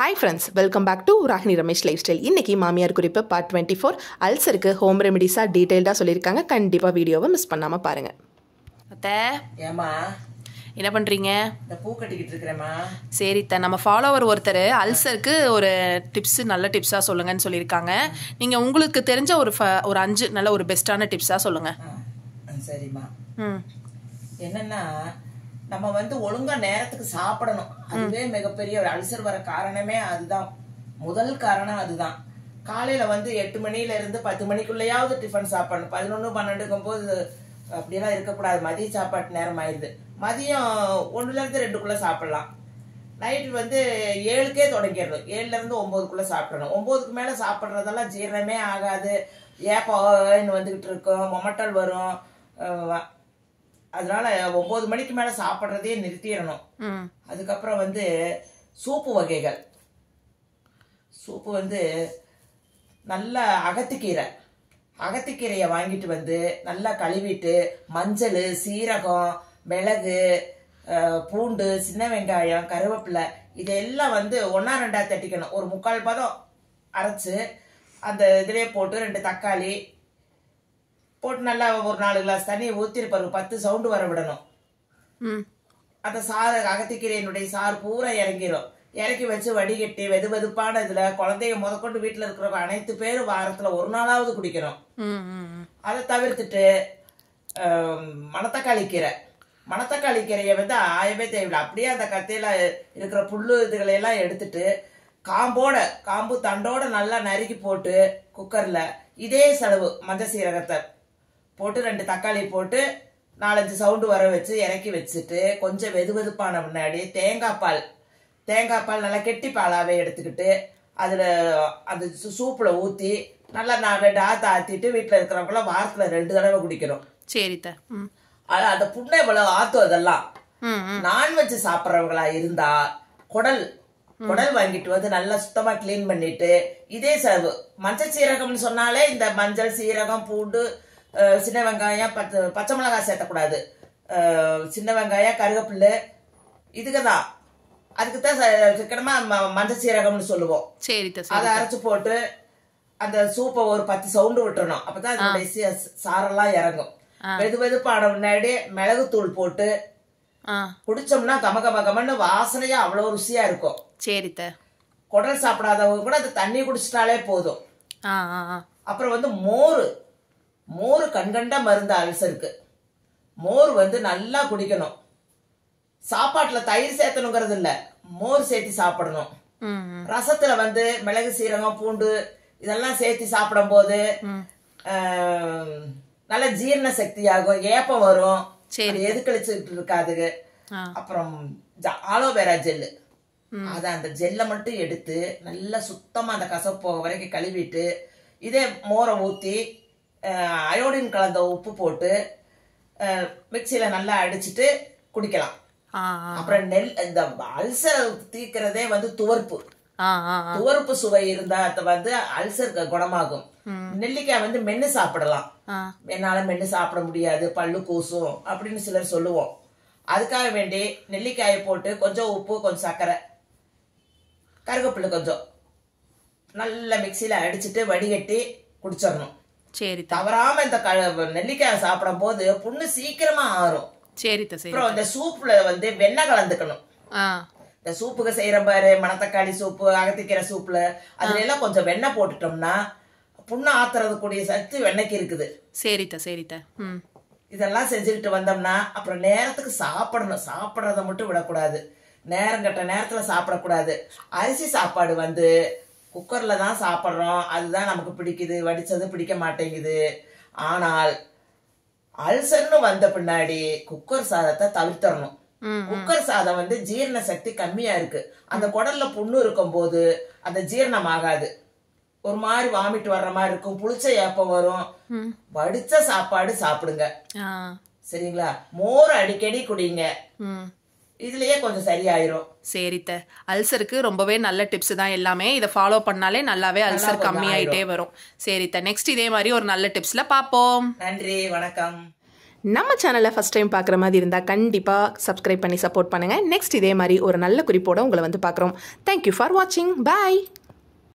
Hi friends, welcome back to Rahini Ramesh Lifestyle. இன்னைக்கு மாமியார் குறிப்பு பார்ட் 24 அல்சருக்கு ஹோம் ரெமெடிஸா டீடைல்டா சொல்லிருக்காங்க. கண்டிப்பா வீடியோவை மிஸ் பண்ணாம பாருங்க. அத்தை ஏமா என்ன பண்றீங்க? இந்த பூ கட்டிக்கிட்டு இருக்கறேமா. சரி அத்தை, நம்ம ஃபாலோவர் ஒருத்தர் அல்சருக்கு ஒரு டிப்ஸ் நல்ல டிப்ஸா சொல்லுங்கன்னு சொல்லிருக்காங்க. நீங்க உங்களுக்கு தெரிஞ்ச ஒரு 5 நல்ல ஒரு பெஸ்டான டிப்ஸா சொல்லுங்க. சரிம்மா. என்னன்னா நம்ம ஒழுங்கா நேரத்துக்கு சாப்பிடணும். அதுவே மிகப்பெரிய ஒரு அல்சர் வர காரணமே அதுதான். முதல் காரணம் அதுதான். காலையில 8 மணில இருந்து 10 மணிக்குள்ளயாவது டிஃபன் சாப்பிடணும். 11, 12க்கும் போது அப்படியெல்லாம் இருக்கக்கூடாது. மதிய சாப்பாட்டு நேரம் ஆயிடுது. மதியம் 1ல இருந்து 2க்குள்ள சாப்பிடலாம். நைட் 7க்கே தொடங்கிடணும். 7ல இருந்து 9க்குள்ள சாப்பிடணும். 9க்கு மேல சாப்பிட்றதெல்லாம் ஜீரணமே ஆகாது. ஏப்பன்னு வந்துகிட்டு இருக்கும், மொமட்டல் வரும். அதனால 9 மணிக்கு மேல சாப்பிட்றதே நிறுத்திடணும். அதுக்கப்புறம் சூப்பு வகைகள். சூப்பு நல்ல அகத்திக்கீரையை வாங்கிட்டு நல்லா கழுவிட்டு மஞ்சள், சீரகம், மிளகு, பூண்டு, சின்ன வெங்காயம், கருவேப்பிலை இதெல்லாம் 1-2 தட்டிக்கணும். ஒரு 3/4 பதம் அரைச்சு அந்த இதுலயே போட்டு 2 தக்காளி போட்டு நல்லா ஒரு 4 கிளாஸ் தண்ணியை ஊத்திருப்பாரு. 10 சவுண்டு வர விடணும். அந்த சாறு, அகத்திக்கீரையினுடைய சாறு பூரா இறங்கிரும். இறக்கி வச்சு வடிகட்டி வெதுவெதுப்பான இதுல குழந்தைய முதற்கொண்டு வீட்டுல இருக்கிறவங்க அனைத்து பேரும் வாரத்துல ஒரு நாளாவது குடிக்கணும். அதை தவிர்த்துட்டு மணத்தக்காளி கீரையை ஆயவே தேவையில்லை. அப்படியே அந்த கத்தையில இருக்கிற புல்லு இதுகளை எல்லாம் எடுத்துட்டு காம்பு தண்டோட நல்லா நறுக்கி போட்டு குக்கர்ல இதே செலவு மஞ்சள் சீரகத்தை போட்டு 2 தக்காளி போட்டு 4-5 சவுண்டு வர வச்சு இறக்கி வச்சுட்டு கொஞ்சம் வெதுவெதுப்பான முன்னாடி தேங்காய் பால் நல்லா கெட்டி பாலாவே எடுத்துக்கிட்டு அதுல அந்த சூப்புல ஊத்தி நல்லா 2 ஆத்து ஆத்திட்டு வீட்டுல இருக்கிறவங்கள வாரத்துல 2 தடவை குடிக்கணும். சரி. அந்த புண்ணை இவ்வளவு ஆத்தும். அதெல்லாம் நான்வெஜ் சாப்பிட்றவங்களா இருந்தா குடல் வாங்கிட்டு நல்லா சுத்தமா கிளீன் பண்ணிட்டு இதே செலவு. மஞ்சள் சீரகம்னு சொன்னாலே இந்த மஞ்சள், சீரகம், பூண்டு, சின்ன வெங்காயம், பச்சை மிளகாய் சேர்த்தக்கூடாது. சின்ன வெங்காயம், கருவேப்பிலை இதுக்குதான். அதுக்குதான் சிக்கனமா மஞ்சள் சீரகம்னு சொல்லுவோம். அதை அரைச்சு போட்டு அந்த சூப்பை ஒரு 10 சவுண்டு விட்டுறணும். அப்பதான் அதனுடைய சாரெல்லாம் இறங்கும். வெதுப்பான முன்னாடி மிளகுத்தூள் போட்டு குடிச்சோம்னா கமன்னு வாசனையா அவ்வளவு ருசியா இருக்கும். சரி. குடல் சாப்பிடாதவங்க கூட அந்த தண்ணி குடிச்சிட்டாலே போதும். அப்புறம் மோர் கண்கண்ட மருந்து அல்சருக்கு. மோர் நல்லா குடிக்கணும். சாப்பாட்டுல தயிர் சேர்த்தணுங்கிறது இல்ல, மோர் சேர்த்து சாப்பிடணும். ரசத்துல மிளகு, சீரகம், பூண்டு இதெல்லாம் சேர்த்து சாப்பிடும் போது நல்ல ஜீரண சக்தி ஆகும், ஏப்பம் வரும், எதுக்கழிச்சுட்டு இருக்காது. அப்புறம் ஆலோவேரா ஜெல்லு, அத அந்த ஜெல்லை மட்டும் எடுத்து நல்லா சுத்தமா அந்த கசப்பு போக வரைக்கும் கழுவிட்டு இதே மோரை ஊத்தி அயோடின் கலந்த உப்பு போட்டு மிக்சியில நல்லா அடிச்சுட்டு குடிக்கலாம். அப்புறம் இந்த அல்சர் தீக்கிறதே துவர்ப்பு சுவை இருந்தா அல்சர் குணமாகும். நெல்லிக்காய் மென்னு சாப்பிடலாம். என்னால மென்னு சாப்பிட முடியாது, பல்லு கூசும் அப்படின்னு சிலர் சொல்லுவோம். அதுக்காக வேண்டி நெல்லிக்காயை போட்டு கொஞ்சம் உப்பு, கொஞ்சம் சர்க்கரை, கருவேப்பிலை கொஞ்சம் நல்ல மிக்சியில அடிச்சுட்டு வடிகட்டி குடிச்சிடணும். சரி. தவறாம இந்த நெல்லிக்காய் சாப்பிடும் போது புண்ணு சீக்கிரமா ஆறும். சரி. அப்புறம் இந்த சூப்ல வெண்ணெய் கலந்துக்கணும். இந்த சூப்புக்கு செய்யற பாரு, மணத்தக்காளி சூப்பு, அகத்திக்கீரை சூப்ல அதுல எல்லாம் கொஞ்சம் வெண்ணெய் போட்டுட்டோம்னா புண்ணு ஆத்துறது கூடிய சக்தி வெண்ணெய்க்கு இருக்குது. சரித்த. இதெல்லாம் செஞ்சுக்கிட்டு வந்தோம்னா அப்புறம் நேரத்துக்கு சாப்பிடணும். சாப்பிடறத மட்டும் விடக்கூடாது. நேரம் கட்ட நேரத்துல சாப்பிடக்கூடாது. அரிசி சாப்பாடு குக்கர்ல தான் சாப்பிட்றோம், அதுதான் நமக்கு பிடிக்குது, வடிச்சது பிடிக்க மாட்டேங்குது. ஆனால் அல்சர்னு வந்த பின்னாடி குக்கர் சாதத்தை தவிர்த்தரணும். குக்கர் சாதம் ஜீரண சக்தி கம்மியா இருக்கு. அந்த குடல்ல புண்ணு இருக்கும் போது அந்த ஜீரணம் ஆகாது. ஒரு மாதிரி வாமிட்டு வர்ற மாதிரி இருக்கும், புளிச்ச ஏப்பம் வரும். வடிச்ச சாப்பாடு சாப்பிடுங்க. சரிங்களா? மோர் அடிக்கடி குடிங்க. இதுலயே கொஞ்சம் சரியாயிரும். சரித்த. அல்சருக்கு ரொம்பவே நல்ல டிப்ஸ் தான் எல்லாமே. இதை ஃபாலோ பண்ணாலே நல்லாவே அல்சர் கம்மியாயிட்டே வரும். சரித்த. நெக்ஸ்ட் இதே மாதிரி ஒரு நல்ல டிப்ஸ்ல பாப்போம். நன்றி, வணக்கம். நம்ம சேனலை ஃபஸ்ட் டைம் பார்க்குற மாதிரி இருந்தால் கண்டிப்பாக சப்ஸ்கிரைப் பண்ணி சப்போர்ட் பண்ணுங்கள். நெக்ஸ்ட் இதே மாதிரி ஒரு நல்ல குறிப்போடு உங்களை வந்து பார்க்குறோம். தேங்க்யூ ஃபார் வாட்சிங். பாய்.